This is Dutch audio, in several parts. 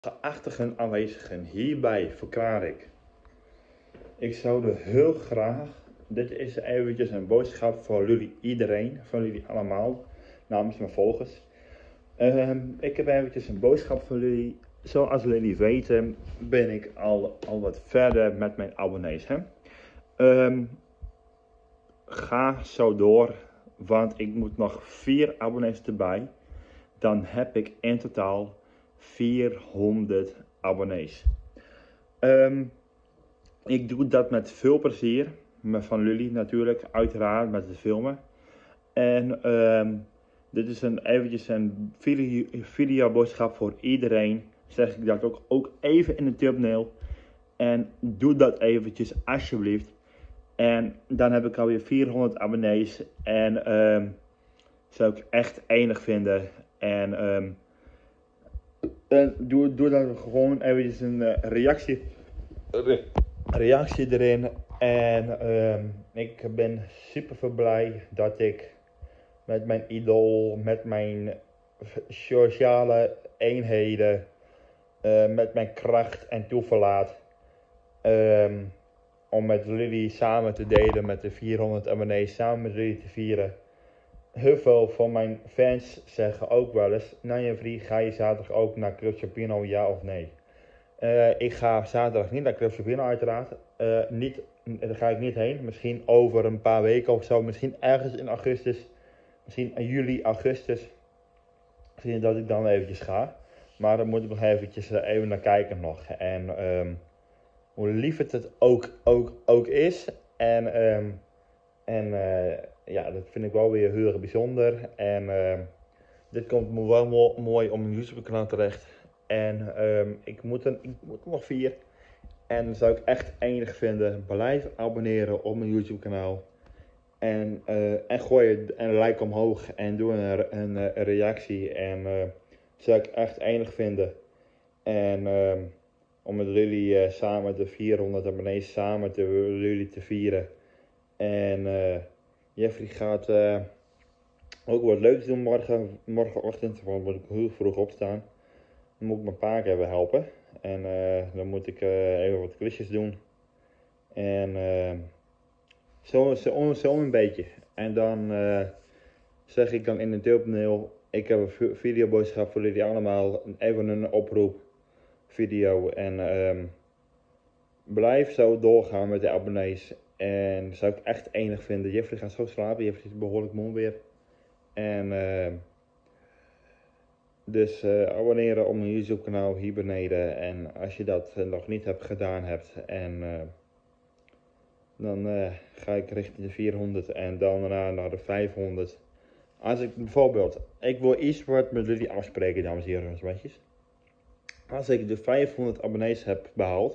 Geachte aanwezigen, hierbij verklaar ik zou heel graag, dit is eventjes een boodschap voor jullie iedereen, voor jullie allemaal, namens mijn volgers. Ik heb eventjes een boodschap voor jullie. Zoals jullie weten ben ik al wat verder met mijn abonnees. Ga zo door, want ik moet nog 4 abonnees erbij. Dan heb ik in totaal 400 abonnees. Ik doe dat met veel plezier, van jullie natuurlijk, uiteraard met het filmen. En dit is eventjes een videoboodschap voor iedereen. Zeg ik dat ook even in de thumbnail. En doe dat eventjes alsjeblieft. En dan heb ik alweer 400 abonnees. En zou ik echt enig vinden. En doe dan gewoon eventjes een reactie erin. En ik ben super blij dat ik met mijn idool, met mijn sociale eenheden, met mijn kracht en toeverlaat, om met jullie samen te delen, met de 400 abonnees samen met jullie te vieren. Heel veel van mijn fans zeggen ook wel eens: nou vriend, ga je zaterdag ook naar Club Champino, ja of nee? Ik ga zaterdag niet naar Club Champino uiteraard. Daar ga ik niet heen. Misschien over een paar weken of zo. Misschien ergens in augustus. Misschien in juli, augustus. Misschien dat ik dan eventjes ga. Maar dan moet ik nog eventjes even naar kijken nog. En hoe lief het ook is. En ja, dat vind ik wel weer heel erg bijzonder. En dit komt me wel mooi op mijn YouTube kanaal terecht. En ik moet nog 4. En dat zou ik echt enig vinden. Blijf abonneren op mijn YouTube kanaal. En gooi een like omhoog. En doe een reactie. En dat zou ik echt enig vinden. En om met jullie samen de 400 abonnees samen jullie te vieren. En Jeffrey gaat ook wat leuks doen morgenochtend. Want moet ik heel vroeg opstaan. Dan moet ik mijn paak even helpen. En dan moet ik even wat klusjes doen. En zo een beetje. En dan zeg ik dan in de thumbnail: ik heb een videoboodschap voor jullie allemaal. Even een oproep video. En blijf zo doorgaan met de abonnees. En dat zou ik echt enig vinden. Jeffrey gaat zo slapen. Jeffrey is behoorlijk moe weer. En dus abonneren op mijn YouTube kanaal hier beneden. En als je dat nog niet gedaan hebt. En dan ga ik richting de 400 en dan daarna naar de 500. Als ik bijvoorbeeld, ik wil iets wat met jullie afspreken, dames en heren, meisjes. Als ik de 500 abonnees heb behaald,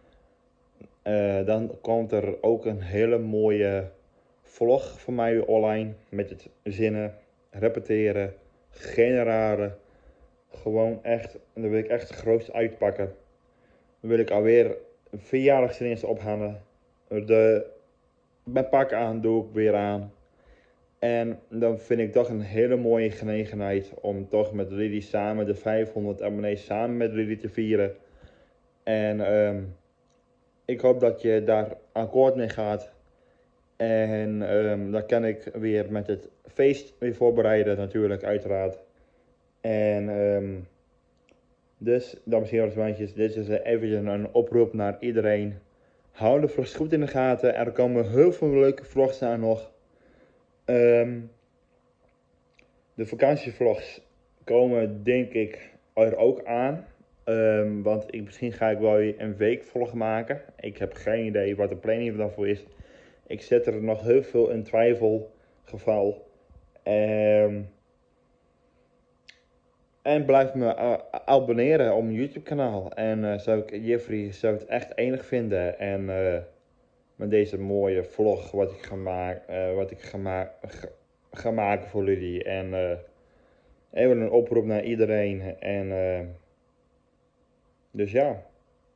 dan komt er ook een hele mooie vlog van mij online. Met het zinnen, repeteren, generaren. Gewoon echt, dan wil ik echt het grootste uitpakken. Dan wil ik alweer een verjaardagsdienst ophalen. Mijn pak aan doe ik weer aan. En dan vind ik toch een hele mooie gelegenheid om toch met jullie samen de 500 abonnees samen met jullie te vieren. En ik hoop dat je daar akkoord mee gaat. En dan kan ik weer met het feest weer voorbereiden natuurlijk, uiteraard. En dus, dames en heren, meisjes, dit is even een oproep naar iedereen. Hou de vlogs goed in de gaten. Er komen heel veel leuke vlogs aan nog. De vakantievlogs komen denk ik er ook aan. Want misschien ga ik wel weer een weekvlog maken. Ik heb geen idee wat de planning daarvoor is. Ik zet er nog heel veel in twijfelgeval. En blijf me abonneren op mijn YouTube kanaal. En Jeffrey zou het echt enig vinden. En met deze mooie vlog wat ik ga maken voor jullie. En even een oproep naar iedereen. En dus ja,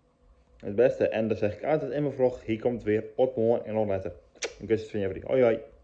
het beste. En dan zeg ik altijd in mijn vlog: hier komt het weer. Tot morgen en opletten. Ik wist het van Jeffrey. Hoi hoi.